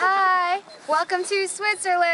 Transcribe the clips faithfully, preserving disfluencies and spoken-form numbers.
Hi, welcome to Switzerland.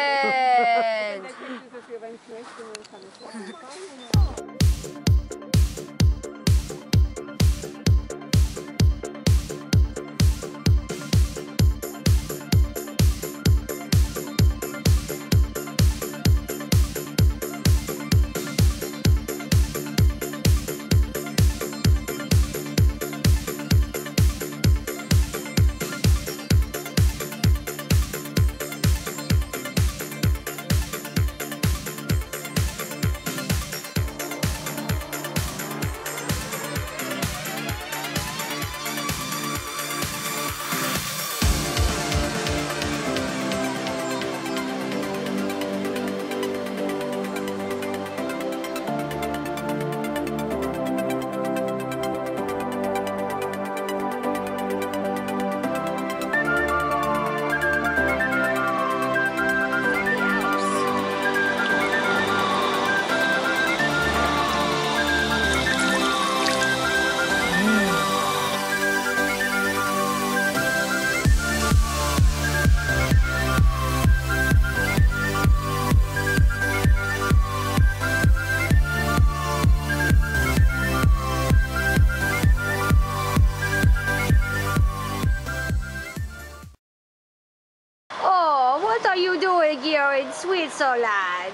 Oh, what are you doing here in Switzerland?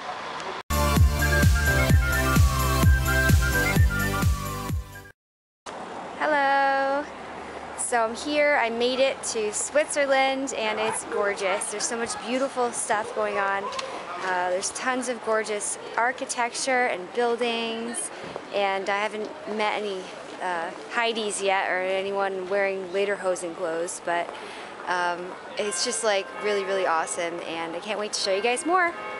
Hello. So I'm here, I made it to Switzerland and it's gorgeous. There's so much beautiful stuff going on. Uh, there's tons of gorgeous architecture and buildings, and I haven't met any uh, Heidi's yet or anyone wearing lederhosen clothes, but um, it's just like really, really awesome, and I can't wait to show you guys more.